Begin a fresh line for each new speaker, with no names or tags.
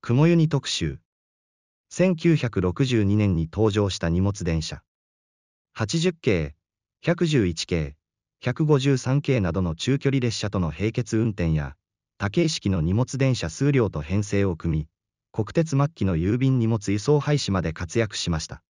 雲ユニ特集。1962年に登場した荷物電車。80系、111系、153系などの中距離列車との並結運転や、多形式の荷物電車数両と編成を組み、国鉄末期の郵便荷物輸送廃止まで活躍しました。